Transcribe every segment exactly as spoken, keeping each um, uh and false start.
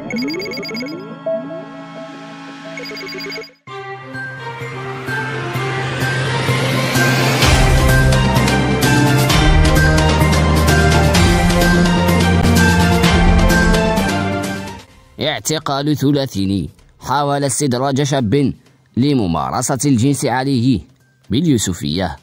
اعتقال ثلاثيني حاول استدراج شاب لممارسة الجنس عليه باليوسفية.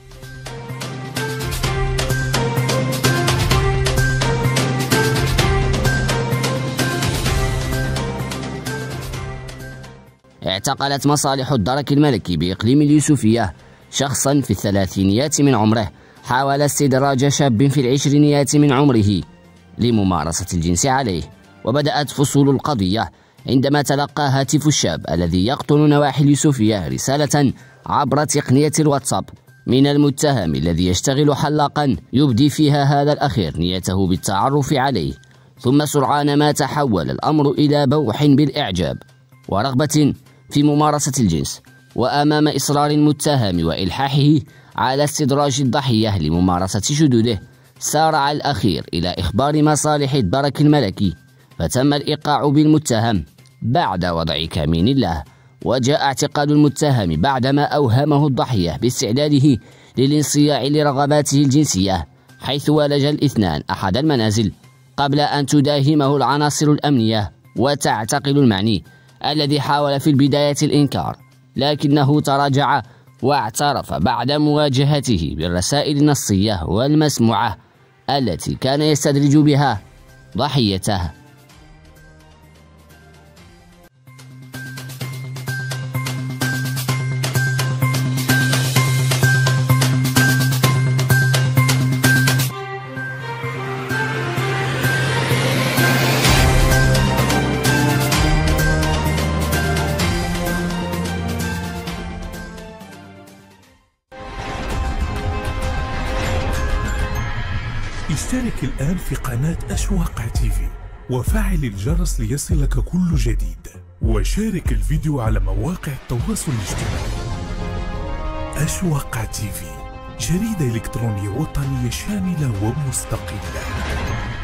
اعتقلت مصالح الدرك الملكي بإقليم اليوسفية شخصا في الثلاثينيات من عمره حاول استدراج شاب في العشرينيات من عمره لممارسة الجنس عليه. وبدأت فصول القضية عندما تلقى هاتف الشاب الذي يقطن نواحي اليوسفية رسالة عبر تقنية الواتساب من المتهم الذي يشتغل حلاقا يبدي فيها هذا الأخير نيته بالتعرف عليه. ثم سرعان ما تحول الأمر إلى بوح بالإعجاب ورغبة في ممارسة الجنس. وأمام إصرار المتهم وإلحاحه على استدراج الضحية لممارسة شذوذه سارع الأخير إلى إخبار مصالح الدرك الملكي، فتم الإيقاع بالمتهم بعد وضع كمين الله. وجاء اعتقال المتهم بعدما أوهمه الضحية باستعداده للانصياع لرغباته الجنسية، حيث ولج الاثنان أحد المنازل قبل أن تداهمه العناصر الأمنية وتعتقل المعني الذي حاول في البداية الإنكار، لكنه تراجع واعترف بعد مواجهته بالرسائل النصية والمسموعة التي كان يستدرج بها ضحيته. اشترك الآن في قناة أشواق تيفي وفعل الجرس ليصلك كل جديد، وشارك الفيديو على مواقع التواصل الاجتماعي. أشواق تيفي، جريدة إلكترونية وطنية شاملة ومستقلة.